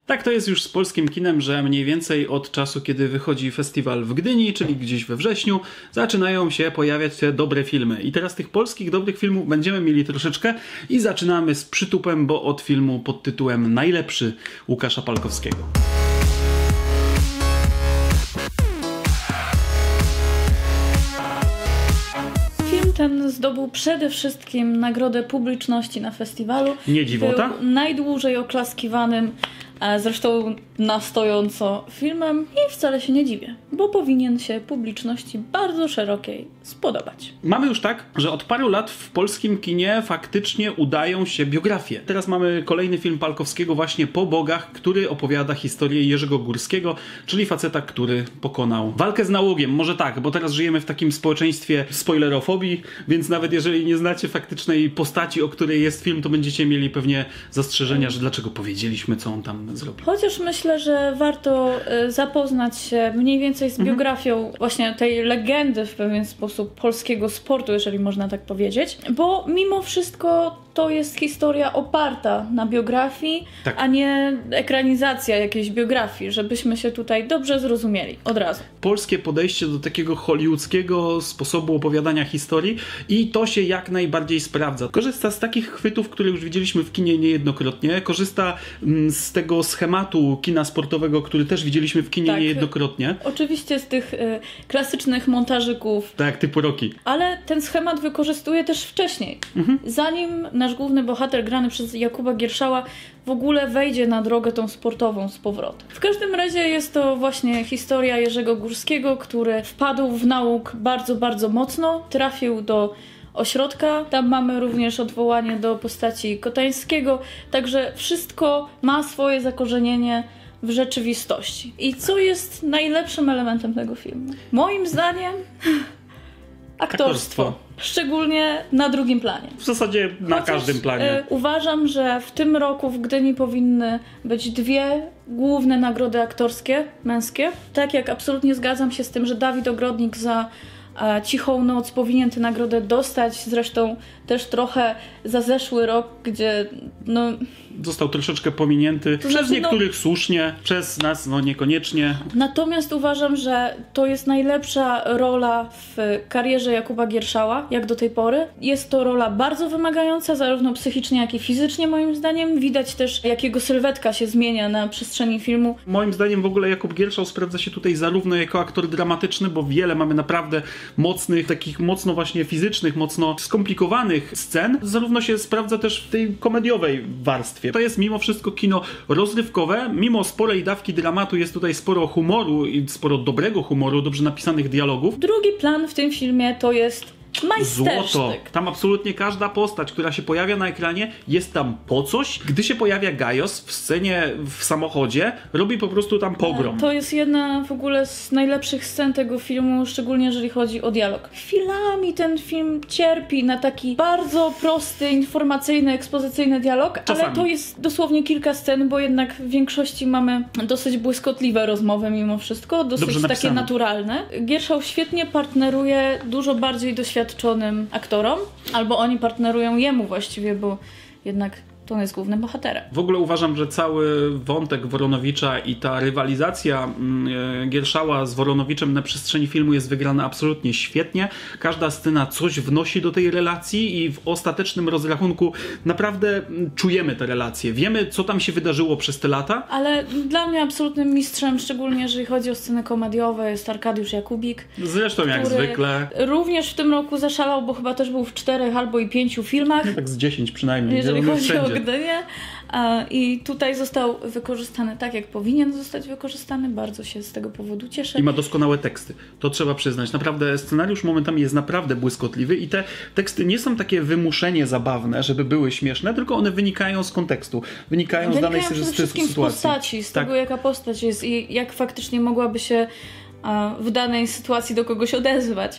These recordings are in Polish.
Tak to jest już z polskim kinem, że mniej więcej od czasu, kiedy wychodzi festiwal w Gdyni, czyli gdzieś we wrześniu, zaczynają się pojawiać te dobre filmy. I teraz tych polskich dobrych filmów będziemy mieli troszeczkę i zaczynamy z przytupem, bo od filmu pod tytułem Najlepszy Łukasza Palkowskiego. Ten zdobył przede wszystkim nagrodę publiczności na festiwalu. Nie dziwota? Był najdłużej oklaskiwanym, zresztą na stojąco filmem i wcale się nie dziwię, bo powinien się publiczności bardzo szerokiej spodobać. Mamy już tak, że od paru lat w polskim kinie faktycznie udają się biografie. Teraz mamy kolejny film Palkowskiego właśnie Po bogach, który opowiada historię Jerzego Górskiego, czyli faceta, który pokonał walkę z nałogiem. Może tak, bo teraz żyjemy w takim społeczeństwie spoilerofobii, więc nawet jeżeli nie znacie faktycznej postaci, o której jest film, to będziecie mieli pewnie zastrzeżenia, że dlaczego powiedzieliśmy, co on tam zrobił. Chociaż myślę, że warto zapoznać się mniej więcej z biografią właśnie tej legendy w pewien sposób polskiego sportu, jeżeli można tak powiedzieć, bo mimo wszystko to jest historia oparta na biografii, tak, a nie ekranizacja jakiejś biografii, żebyśmy się tutaj dobrze zrozumieli od razu. Polskie podejście do takiego hollywoodzkiego sposobu opowiadania historii i to się jak najbardziej sprawdza. Korzysta z takich chwytów, które już widzieliśmy w kinie niejednokrotnie, korzysta z tego schematu kina sportowego, który też widzieliśmy w kinie niejednokrotnie. Oczywiście z tych klasycznych montażyków. Tak, typu Rocky. Ale ten schemat wykorzystuje też wcześniej. Zanim nasz główny bohater grany przez Jakuba Gierszała w ogóle wejdzie na drogę tą sportową z powrotem. W każdym razie jest to właśnie historia Jerzego Górskiego, który wpadł w nauk bardzo, bardzo mocno, trafił do ośrodka. Tam mamy również odwołanie do postaci Kotańskiego, także wszystko ma swoje zakorzenienie w rzeczywistości. I co jest najlepszym elementem tego filmu? Moim zdaniem aktorstwo. Szczególnie na drugim planie. W zasadzie na każdym planie. Uważam, że w tym roku w Gdyni powinny być dwie główne nagrody aktorskie, męskie. Tak jak absolutnie zgadzam się z tym, że Dawid Ogrodnik za Cichą noc powinien tę nagrodę dostać. Zresztą też trochę za zeszły rok, gdzie został troszeczkę pominięty. Przez niektórych słusznie, przez nas niekoniecznie. Natomiast uważam, że to jest najlepsza rola w karierze Jakuba Gierszała, jak do tej pory. Jest to rola bardzo wymagająca, zarówno psychicznie, jak i fizycznie, moim zdaniem. Widać też, jak jego sylwetka się zmienia na przestrzeni filmu. Moim zdaniem w ogóle Jakub Gierszał sprawdza się tutaj zarówno jako aktor dramatyczny, bo wiele mamy naprawdę mocnych, takich mocno właśnie fizycznych, mocno skomplikowanych scen. Zarówno się sprawdza też w tej komediowej warstwie. To jest mimo wszystko kino rozrywkowe. Mimo sporej dawki dramatu jest tutaj sporo humoru i sporo dobrego humoru, dobrze napisanych dialogów. Drugi plan w tym filmie to jest majstersztyk. Złoto. Tam absolutnie każda postać, która się pojawia na ekranie, jest tam po coś. Gdy się pojawia Gajos w scenie w samochodzie, robi po prostu tam pogrom. To jest jedna w ogóle z najlepszych scen tego filmu, szczególnie jeżeli chodzi o dialog. Chwilami ten film cierpi na taki bardzo prosty, informacyjny, ekspozycyjny dialog, czasami. Ale to jest dosłownie kilka scen, bo jednak w większości mamy dosyć błyskotliwe rozmowy mimo wszystko, dosyć takie naturalne. Gierszał świetnie partneruje dużo bardziej doświadczonym aktorom, albo oni partnerują jemu właściwie, bo jednak to on jest głównym bohaterem. W ogóle uważam, że cały wątek Woronowicza i ta rywalizacja Gierszała z Woronowiczem na przestrzeni filmu jest wygrana absolutnie świetnie. Każda scena coś wnosi do tej relacji i w ostatecznym rozrachunku naprawdę czujemy te relacje. Wiemy, co tam się wydarzyło przez te lata. Ale dla mnie absolutnym mistrzem, szczególnie jeżeli chodzi o sceny komediowe, jest Arkadiusz Jakubik. Zresztą jak zwykle. Również w tym roku zaszalał, bo chyba też był w 4 albo i 5 filmach. Tak z 10 przynajmniej. Jeżeli chodzi o Gdynię. I tutaj został wykorzystany tak, jak powinien zostać wykorzystany. Bardzo się z tego powodu cieszę. I ma doskonałe teksty. To trzeba przyznać. Naprawdę scenariusz momentami jest naprawdę błyskotliwy i te teksty nie są takie wymuszenie zabawne, żeby były śmieszne, tylko one wynikają z kontekstu. Wynikają z danej przede wszystkim sytuacji. Z postaci, z tego, jaka postać jest i jak faktycznie mogłaby się w danej sytuacji do kogoś odezwać.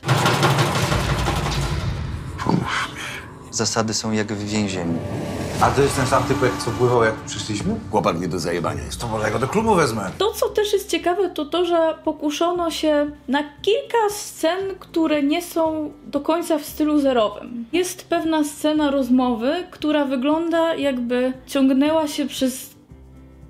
Pomóż mi. Zasady są jak w więzieniu. A to jest ten sam typek, co pływał, jak przyszliśmy? Chłopak nie do zajebania jest. To może ja go do klubu wezmę. To, co też jest ciekawe, to to, że pokuszono się na kilka scen, które nie są do końca w stylu zerowym. Jest pewna scena rozmowy, która wygląda, jakby ciągnęła się przez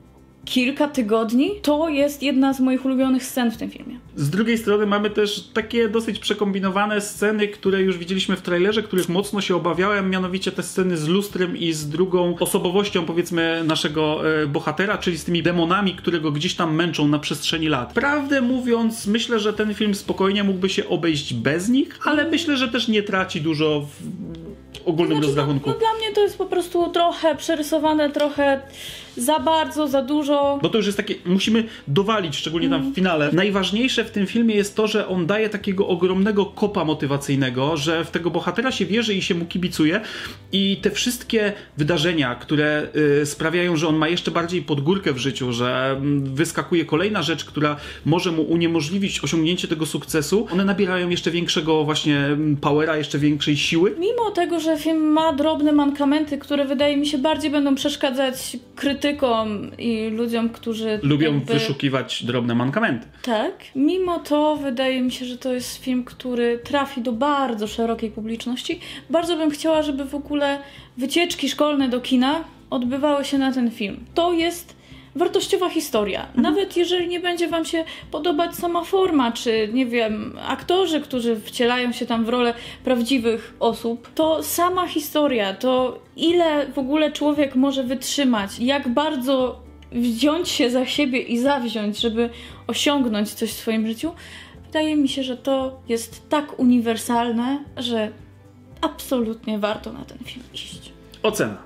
kilka tygodni, to jest jedna z moich ulubionych scen w tym filmie. Z drugiej strony mamy też takie dosyć przekombinowane sceny, które już widzieliśmy w trailerze, których mocno się obawiałem, mianowicie te sceny z lustrem i z drugą osobowością, powiedzmy, naszego bohatera, czyli z tymi demonami, które go gdzieś tam męczą na przestrzeni lat. Prawdę mówiąc, myślę, że ten film spokojnie mógłby się obejść bez nich, ale myślę, że też nie traci dużo w ogólnym rozrachunku. No dla mnie to jest po prostu trochę przerysowane, trochę za bardzo, za dużo. Bo to już jest takie, musimy dowalić, szczególnie tam w finale. Najważniejsze w tym filmie jest to, że on daje takiego ogromnego kopa motywacyjnego, że w tego bohatera się wierzy i się mu kibicuje i te wszystkie wydarzenia, które sprawiają, że on ma jeszcze bardziej podgórkę w życiu, że wyskakuje kolejna rzecz, która może mu uniemożliwić osiągnięcie tego sukcesu, one nabierają jeszcze większego właśnie powera, jeszcze większej siły. Mimo tego, że film ma drobne mankamenty, które wydaje mi się bardziej będą przeszkadzać krytykom i ludziom, którzy lubią wyszukiwać drobne mankamenty. Tak. Mimo to wydaje mi się, że to jest film, który trafi do bardzo szerokiej publiczności. Bardzo bym chciała, żeby w ogóle wycieczki szkolne do kina odbywały się na ten film. To jest wartościowa historia. Nawet jeżeli nie będzie wam się podobać sama forma, czy nie wiem, aktorzy, którzy wcielają się tam w rolę prawdziwych osób, to sama historia, to ile w ogóle człowiek może wytrzymać, jak bardzo wziąć się za siebie i zawziąć, żeby osiągnąć coś w swoim życiu, wydaje mi się, że to jest tak uniwersalne, że absolutnie warto na ten film iść. Ocena.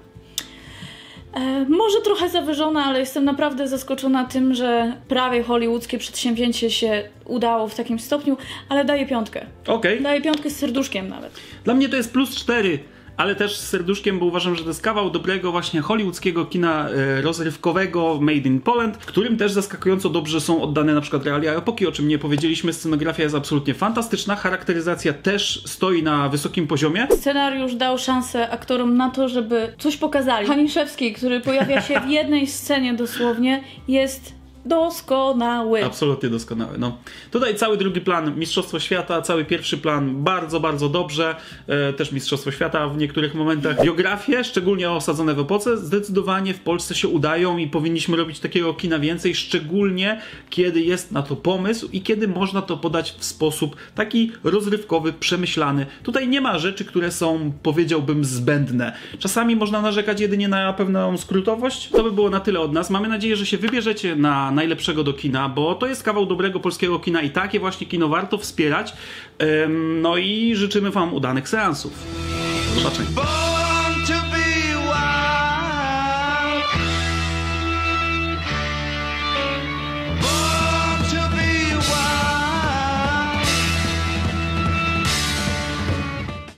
Może trochę zawyżona, ale jestem naprawdę zaskoczona tym, że prawie hollywoodzkie przedsięwzięcie się udało w takim stopniu, ale daję 5. Okej. Daję 5 z serduszkiem nawet. Dla mnie to jest +4, ale też z serduszkiem, bo uważam, że to jest kawał dobrego właśnie hollywoodzkiego kina rozrywkowego Made in Poland, w którym też zaskakująco dobrze są oddane na przykład realia epoki, o czym nie powiedzieliśmy. Scenografia jest absolutnie fantastyczna, charakteryzacja też stoi na wysokim poziomie. Scenariusz dał szansę aktorom na to, żeby coś pokazali. Haniszewski, który pojawia się w jednej scenie dosłownie, jest doskonały. Absolutnie doskonały. No. Tutaj cały drugi plan Mistrzostwo Świata, cały pierwszy plan bardzo, bardzo dobrze. Też Mistrzostwo Świata w niektórych momentach. Biografie, szczególnie osadzone w epoce, zdecydowanie w Polsce się udają i powinniśmy robić takiego kina więcej, szczególnie kiedy jest na to pomysł i kiedy można to podać w sposób taki rozrywkowy, przemyślany. Tutaj nie ma rzeczy, które są, powiedziałbym, zbędne. Czasami można narzekać jedynie na pewną skrótowość. To by było na tyle od nas. Mamy nadzieję, że się wybierzecie na najlepszego do kina, bo to jest kawał dobrego polskiego kina i takie właśnie kino warto wspierać. No i życzymy wam udanych seansów. Do zobaczenia.